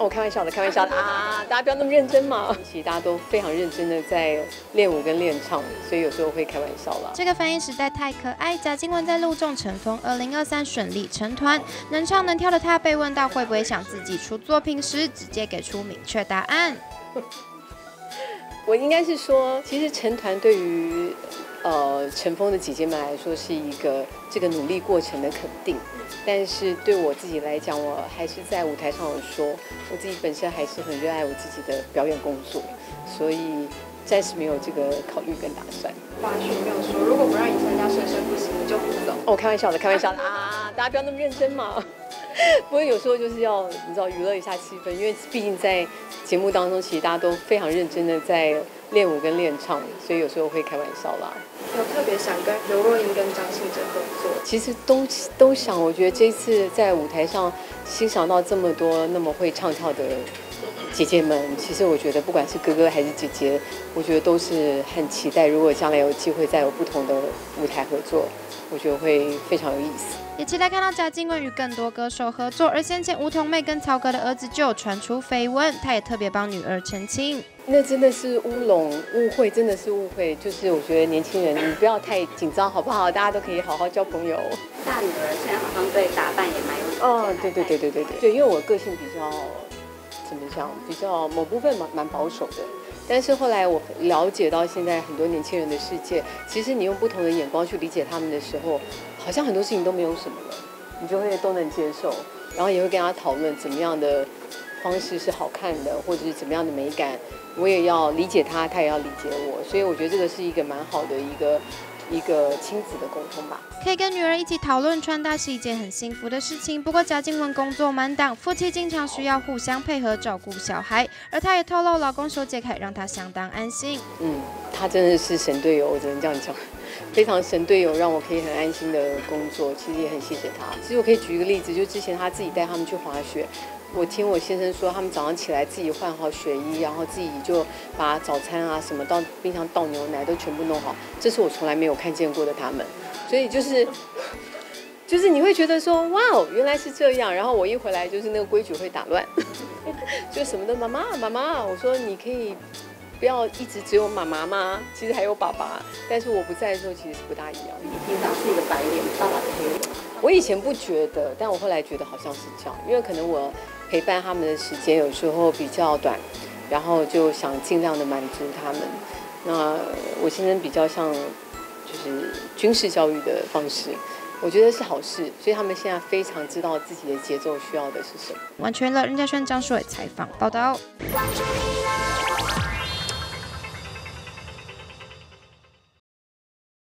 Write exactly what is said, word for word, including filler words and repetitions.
我、哦、开玩笑的，开玩笑的啊！大家不要那么认真嘛。其实大家都非常认真的在练舞跟练唱，所以有时候会开玩笑啦。 这个反应实在太可爱。贾静雯在录中成风二零二三顺利成团，能唱能跳的她被问到会不会想自己出作品时，直接给出明确答案。 我应该是说，其实成团对于呃成风的姐姐们来说是一个这个努力过程的肯定，但是对我自己来讲，我还是在舞台上有说，我自己本身还是很热爱我自己的表演工作，所以暂时没有这个考虑跟打算。 华胥没有说，如果不让你参加生生不息，你就不走。 哦，我开玩笑的，开玩笑的啊！大家不要那么认真嘛。不过有时候就是要你知道娱乐一下气氛，因为毕竟在节目当中，其实大家都非常认真的在练舞跟练唱，所以有时候会开玩笑啦。 有特别想跟刘若英跟张信哲合作？ 其实都都想，我觉得这次在舞台上欣赏到这么多那么会唱跳的姐姐们，其实我觉得不管是哥哥还是姐姐，我觉得都是很期待，如果将来有机会再有不同的舞台合作，我觉得会非常有意思。 也期待看到贾静雯与更多歌手合作，而先前吴桐妹跟曹格的儿子就有传出绯闻，她也特别帮女儿澄清。 那真的是乌龙误会，真的是误会。就是我觉得年轻人，你不要太紧张，好不好？大家都可以好好交朋友。 大女儿现在好像对打扮也蛮有意见。 哦，对对对对对对对，因为我个性比较怎么讲，比较某部分蛮蛮保守的。但是后来我了解到现在很多年轻人的世界，其实你用不同的眼光去理解他们的时候，好像很多事情都没有什么了，你就会都能接受，然后也会跟他讨论怎么样的方式是好看的，或者是怎么样的美感，我也要理解他，他也要理解我，所以我觉得这个是一个蛮好的一个一个亲子的沟通吧。 可以跟女儿一起讨论穿搭是一件很幸福的事情，不过贾静雯工作满档，夫妻经常需要互相配合照顾小孩，而她也透露老公修杰楷让她相当安心。 嗯，他真的是神队友，我只能这样讲，非常神队友，让我可以很安心的工作，其实也很谢谢他。其实我可以举一个例子，就之前他自己带他们去滑雪，我听我先生说，他们早上起来自己换好雪衣，然后自己就把早餐啊什么到冰箱倒牛奶都全部弄好，这是我从来没有看见过的他们，所以就是就是你会觉得说哇哦原来是这样，然后我一回来就是那个规矩会打乱，就什么的妈妈妈妈，我说你可以不要一直只有妈妈吗？其实还有爸爸，但是我不在的时候其实是不大一样。 你平常是一个白脸，爸爸是黑脸。 我以前不觉得，但我后来觉得好像是这样，因为可能我陪伴他们的时间有时候比较短，然后就想尽量的满足他们。那我先生比较像就是军事教育的方式，我觉得是好事，所以他们现在非常知道自己的节奏需要的是什么。 完全了，任家轩、张硕伟采访报道。 关注你了